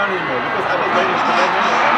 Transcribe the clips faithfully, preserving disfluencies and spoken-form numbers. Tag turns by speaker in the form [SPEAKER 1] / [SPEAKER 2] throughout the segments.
[SPEAKER 1] not anymore because I was waiting for that minute.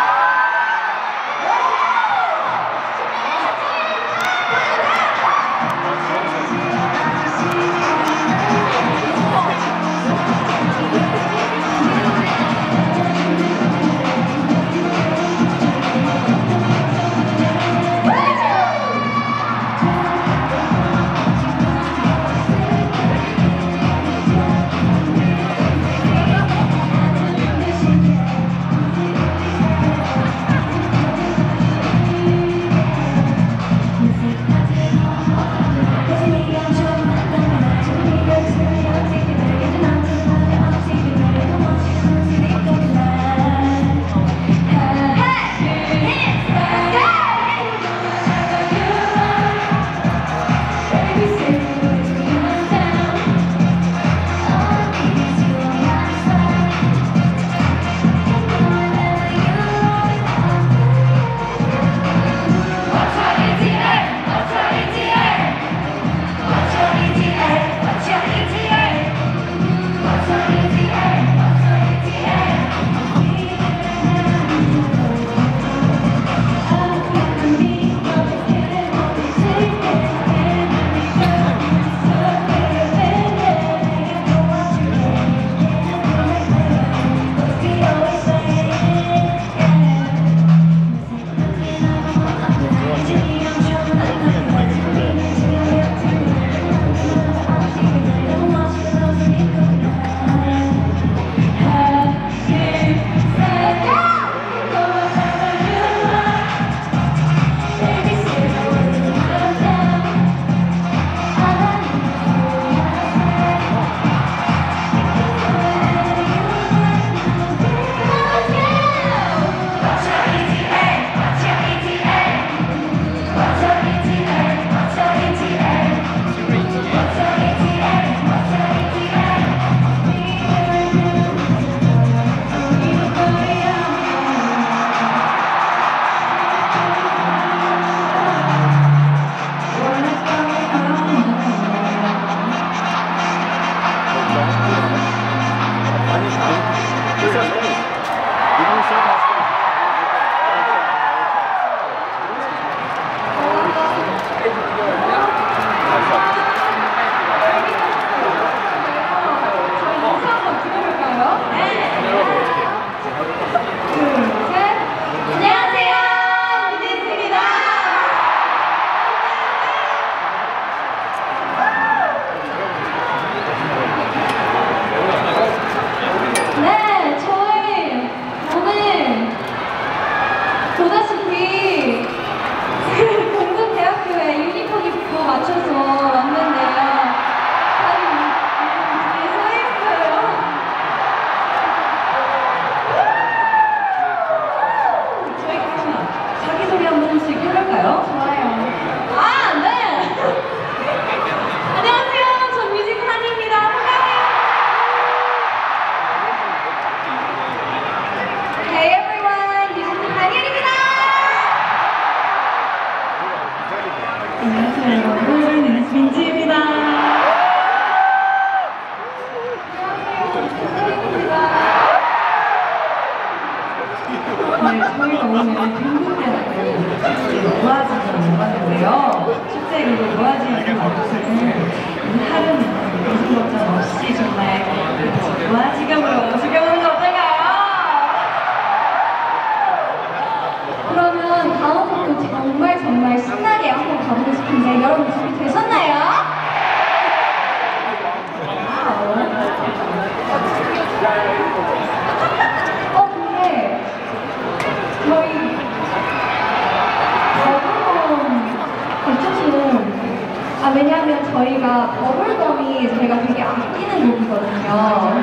[SPEAKER 2] 왜냐하면 저희가 버블검이 저희가 되게 아끼는 곡이거든요.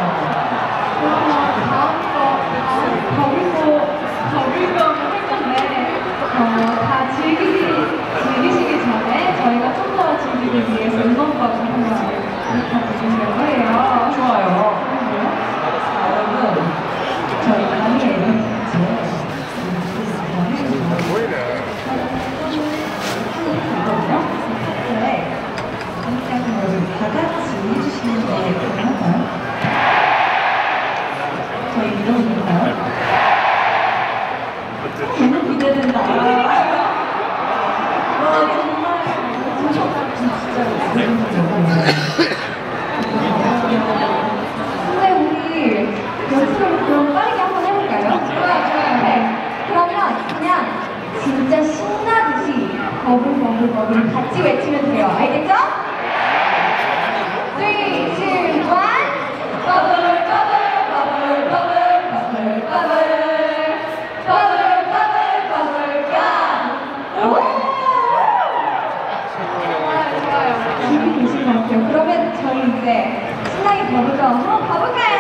[SPEAKER 2] 그래서 다음 거 버블검 버블검 할 건데 어, 다 즐기시 즐기시기 전에 저희가 좀 더 즐기기 위해서 음원법을 한번 알려드리려고 해요.
[SPEAKER 3] 좋아요. 자, 여러분 저희 강의에 다 같이 해주시는 게 가능할까요? 저희
[SPEAKER 2] 것 같아요. 그러면 저희 이제 신나게 걸으러 한번 가볼까요?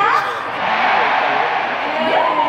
[SPEAKER 2] 네! 야!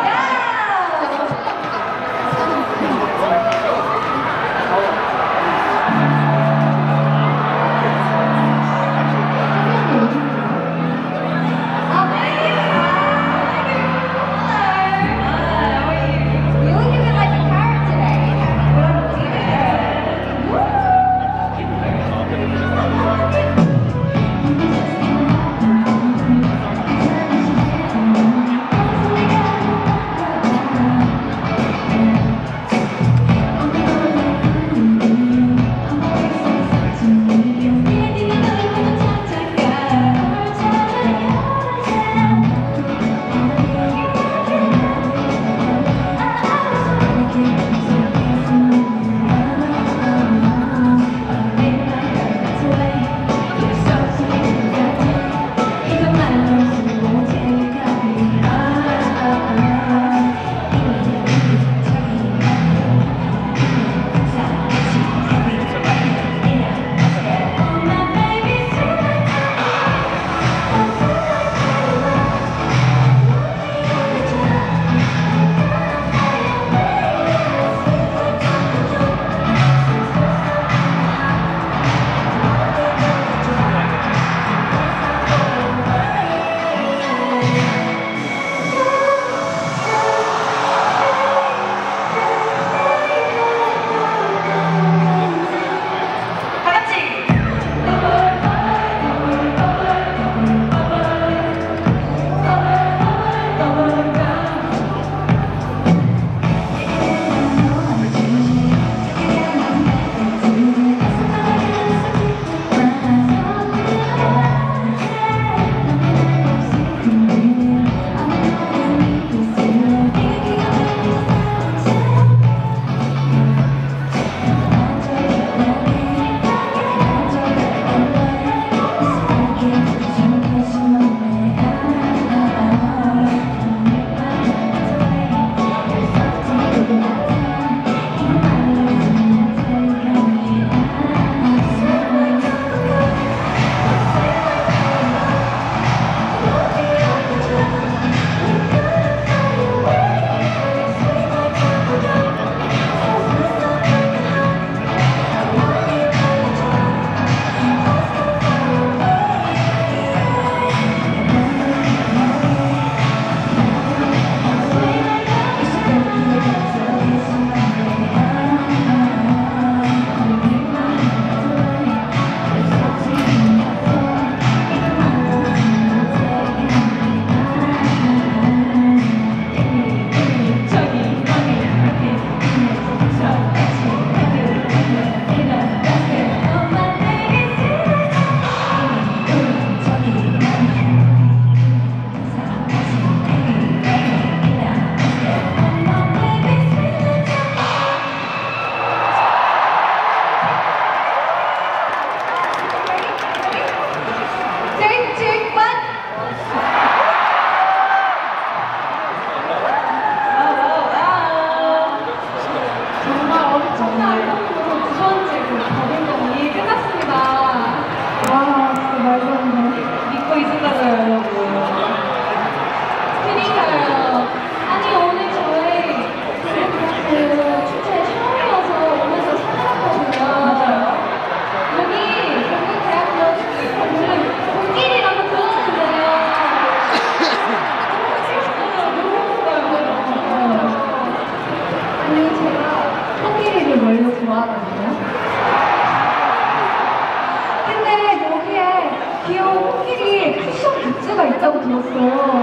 [SPEAKER 2] 있다고 들었어.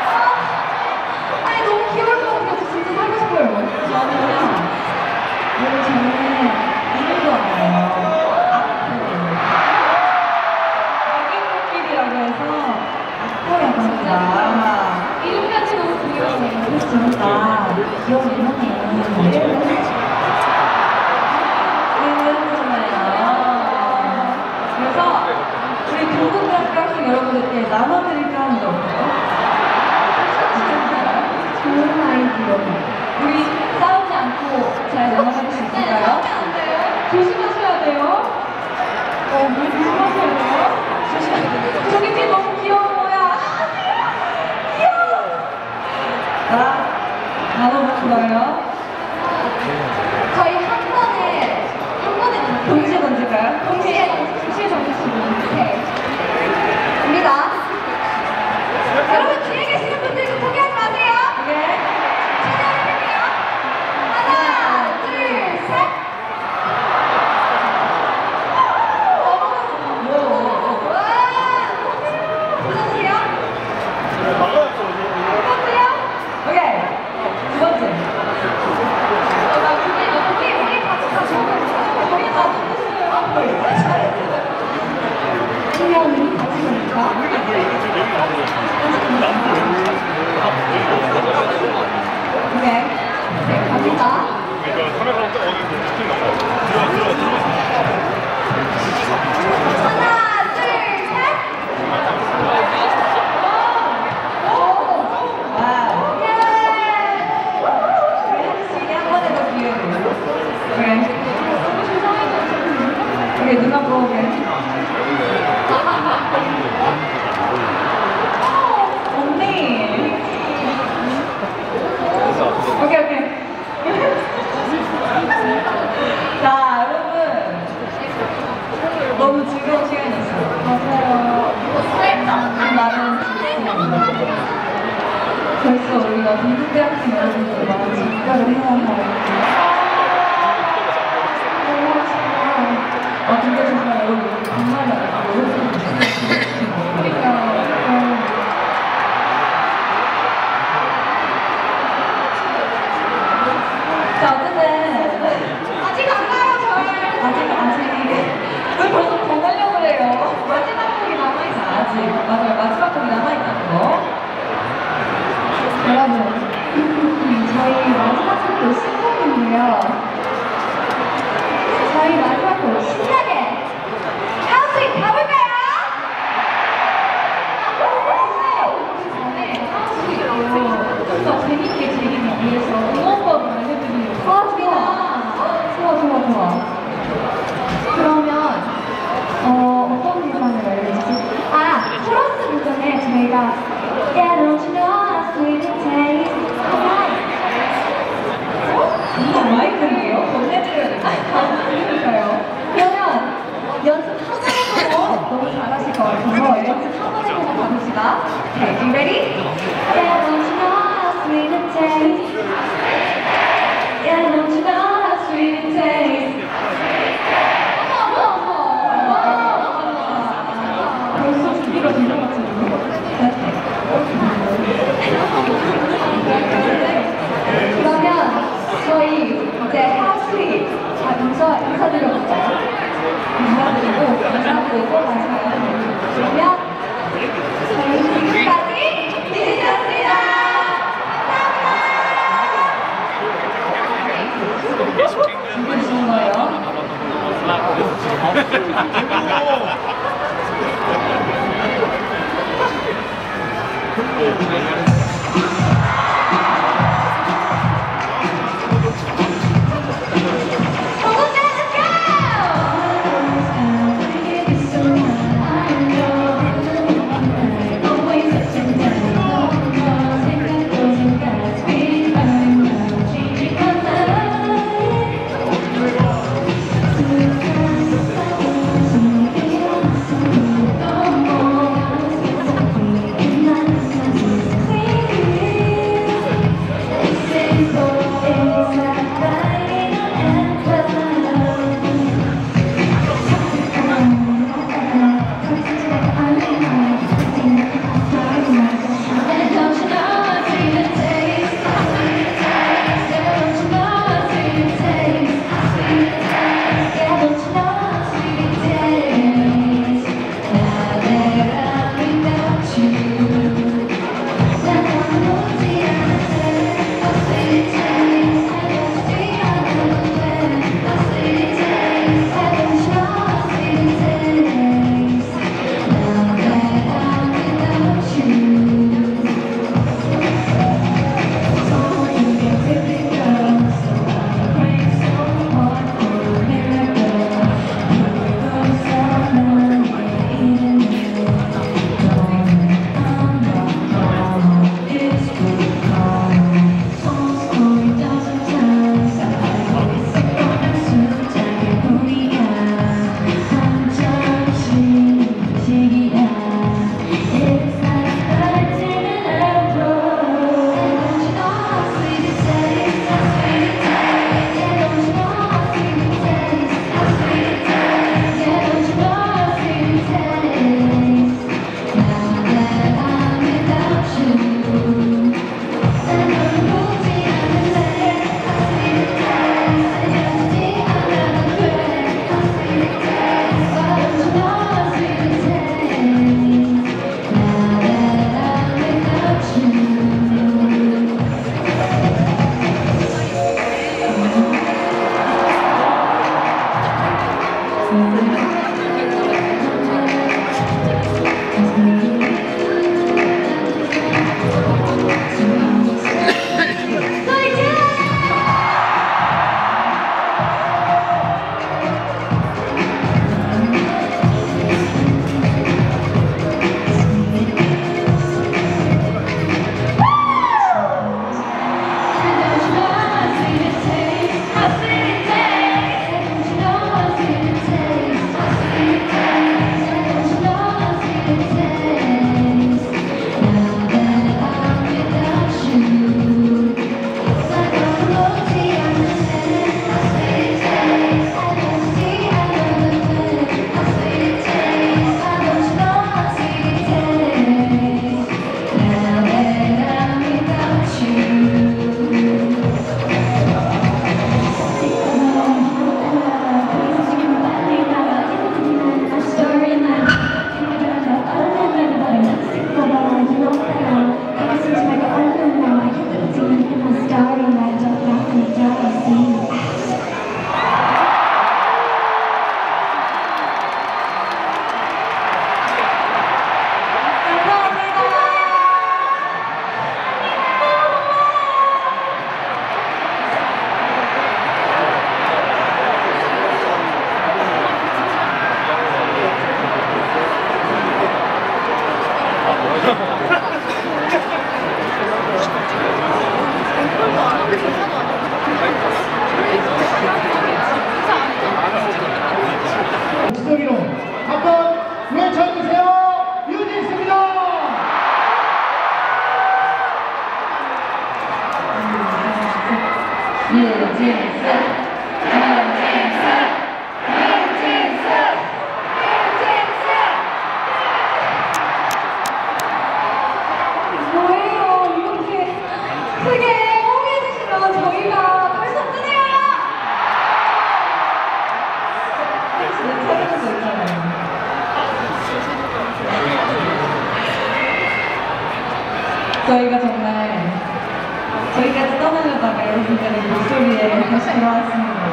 [SPEAKER 2] 아, 아니 너무 귀여울 것 같아서 진짜 사고 싶어요.
[SPEAKER 3] 저는 그리고 저는 이름도 알아요. 아기 코끼리라고 해서 악보라고 합니다.
[SPEAKER 2] 이름까지 너무 귀여워.
[SPEAKER 3] 그래서 진짜 귀여운 하네. 그래서 우리 동국대학교 여러분들께 나눠드릴까 하는데 어때요?
[SPEAKER 2] 좋은 아이디어.
[SPEAKER 3] 우리 싸우지 않고 잘 나눠갈 수 있을까요?
[SPEAKER 2] 네, 안 돼요. 조심하셔야 돼요.
[SPEAKER 3] 어, 우리 조심하셔야 돼요. 저희가 동국대학생 여러분들 많이 집결을 해와서 아 근데 정말 여러분 정말 여러분 그러니까 자 어쨌든
[SPEAKER 2] 아직 안 가요, 절.
[SPEAKER 3] 아직 아직 왜 벌써 더 가려고 그래요? 마지막 곡이 남아있어 아직 맞아요 마지막 곡이 남아있다는 거
[SPEAKER 2] 여러분, 저희 마지막 곡도 신곡인데요. 저희 마지막 곡 신나게 하우스에 가볼까요?
[SPEAKER 3] 전에 하우스로 좀더 재밌게 즐기기 위해서 응원법을 알려드리려고
[SPEAKER 2] 아, 좋아. 좋아, 좋아, 좋아. 그러면, 어, 어떤 부분을 알려주지? 아, 코러스 부분에 저희가 Yeah, don't you know how sweet it tastes?
[SPEAKER 3] 이거 마이크예요? 건네드려야 될까요? 그러니까요
[SPEAKER 2] 그러면 연습 한번 해보고 너무 잘하실 것 같아서 연습 한번 해보고 가봅시다. Okay, you ready? Yeah, don't you know how sweet it tastes? Yeah, don't you know how sweet it tastes? 어머, 어머, 어머.
[SPEAKER 3] 벌써 준비가 된 것 같은데
[SPEAKER 2] 그러면 저희 이제 하우스리 다 인사, 인사드려볼까요? 인사드리고 인사드리고 마지막으로 그러면 저희 지금까지 디지털입니다.
[SPEAKER 3] 준비되신 거예요?
[SPEAKER 2] Let's go!
[SPEAKER 3] 찾는 거 있잖아요. 저희가 정말 저희까지 떠나려다가 여러분들의 목소리에 다시 돌아왔습니다.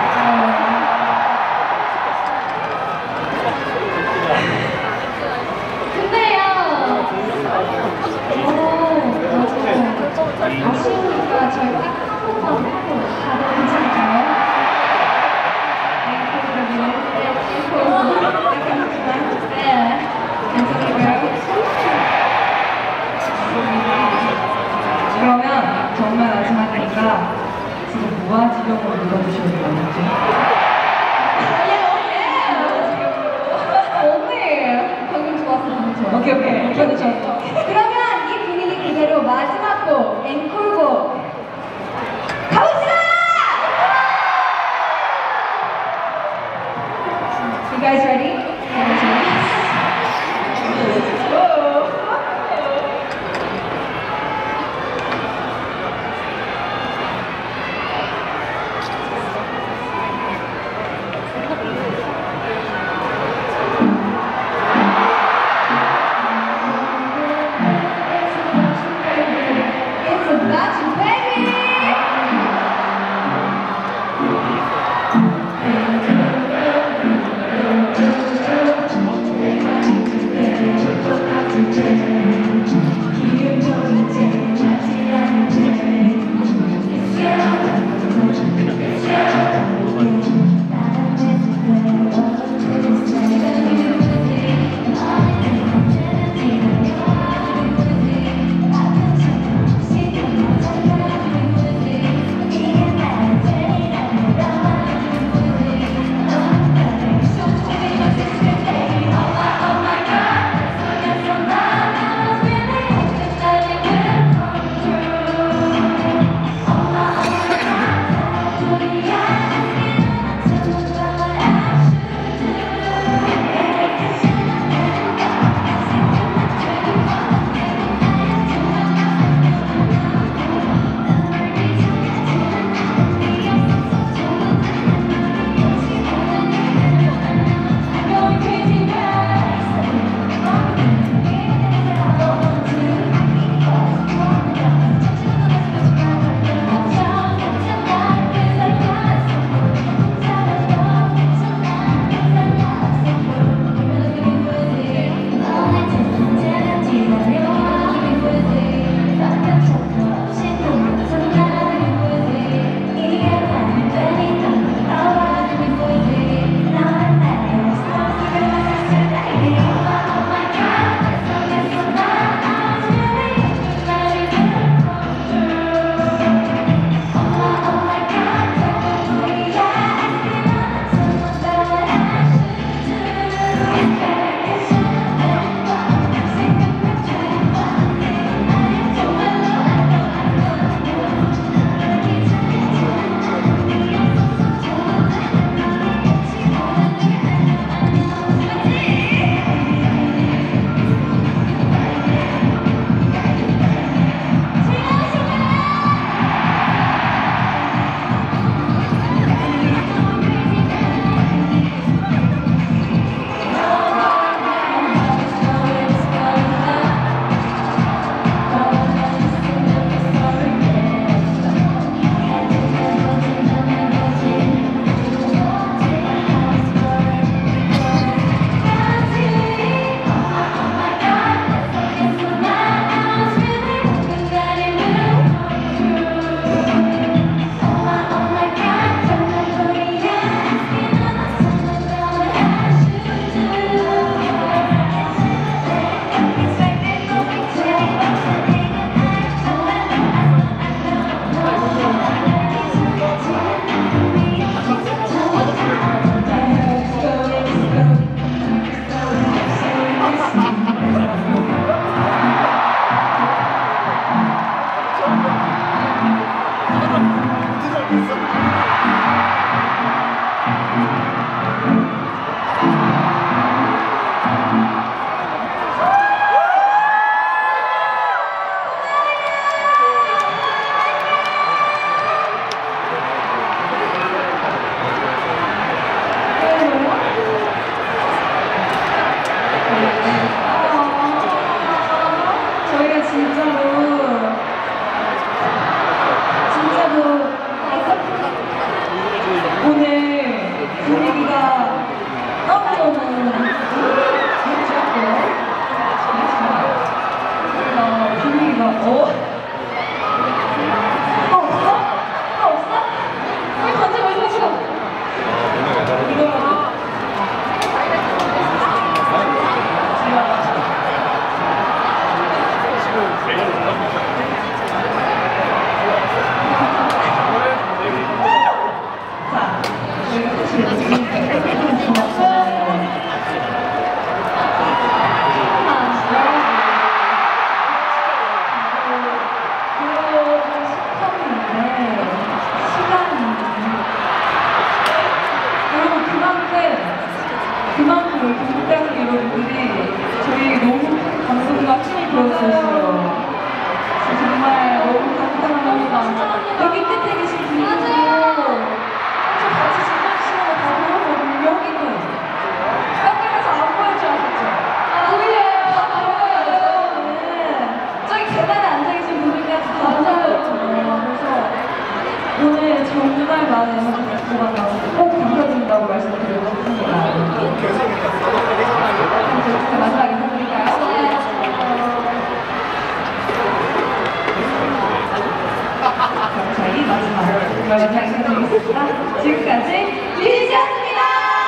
[SPEAKER 2] 근데요. 어, 아쉬우니까 저희 딱 한 번만 하고 가도 괜찮을까요?
[SPEAKER 3] 그러면 정말 마지막이니까 지금 무아지경으로 눌러주셔야 될 것 같죠?
[SPEAKER 2] 오늘 방금 좋았어, 방금 좋았어.
[SPEAKER 3] 오케이 오케이 저도 저
[SPEAKER 2] 그러면 이 분위기 그대로 마지막 곡, 앵콜곡 가봅시다! You guys ready? You guys ready? It's about you, baby!
[SPEAKER 3] 그만큼 김국대학교 여러분들이 저희 너무 감동과 힘이 되어주셨어요. 정말 너무 감사합니다. 여기 끝에 계신 분들도 저 같이 진정시는 거 다 보였거든요. 여기는 깜깜해서 안 보일 줄 아셨죠? 보여요. 다 보여요. 네. 저기 계단에 앉아계신 분들까지 다 보여요. 그래서 오늘 정말 많은 음악을 듣고 만나서 꼭 감사드린다고 말씀드리고 싶습니다. 자, 마지막에 인사드릴까요? 저희 마지막 마지막 인사드리겠습니다. 지금까지 유진씨였습니다.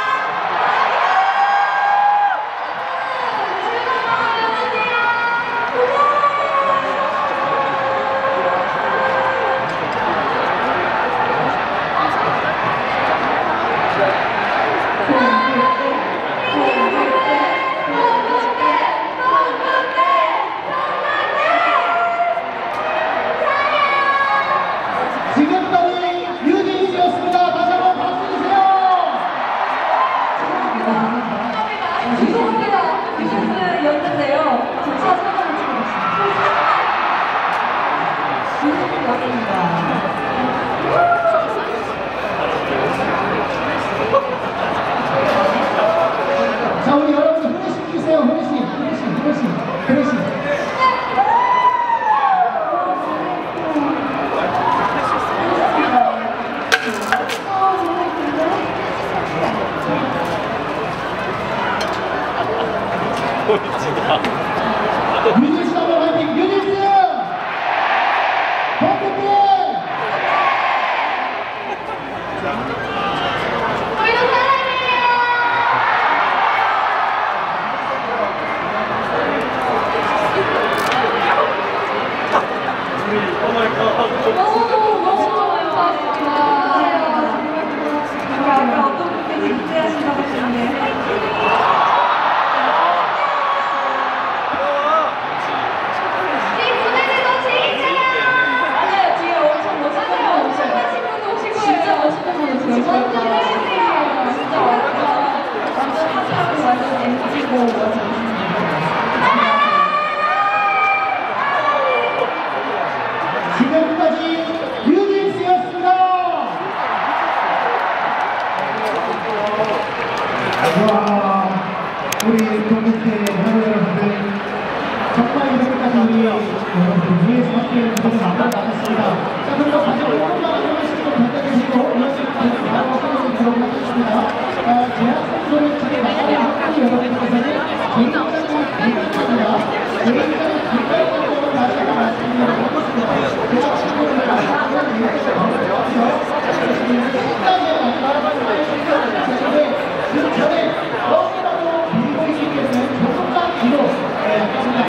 [SPEAKER 4] 지금까지 유진씨였습니다. 다시 한번 박수 주세요.
[SPEAKER 3] 죄송합니다. 뮤지스였는데요. 저 사진을 찍어봤습니다. 뮤지스였습니다.
[SPEAKER 4] 자, 우리 여러분 후레쉬 주세요. 후레쉬, 후레쉬, 후레쉬, 후레쉬. 유진씨 한번 화이팅! 유진씨! 컴퓨터!
[SPEAKER 2] 저희도 사랑해요. 너무 너무 감사합니다.
[SPEAKER 3] 우리 아까 어떤 분들이 기대하신다고 했는데
[SPEAKER 2] 우리 무대들도 재밌어요.
[SPEAKER 3] 맞아요. 뒤에 엄청 멋있는 분 오시고
[SPEAKER 2] 멋진 분도 오시고
[SPEAKER 3] 진짜 멋있는 분 오시고
[SPEAKER 2] 완전 멋있어요.
[SPEAKER 3] 진짜 완전 완전 핫하고 완전 엠지고 완전
[SPEAKER 4] 지금까지 유진씨였습니다. 와, 우리 동국대 여러분 여러분들 정말 이렇게까지 우리 여러분들 위해서 함께 무대를 만들어 나갔습니다. 자, 그리고 다시 한번 하나씩 좀 부탁드리고 이어지는 바로 하나씩 들어보도록 하겠습니다. 어, 제학생들을 차례 나가는 학교 여러분들께서는 개인적인 비밀입니다. 개인적인 비밀을 다시 한번 말씀드리도록 하겠습니다. 제학생들을 만나는 일정을 거쳐서 끝까지 마지막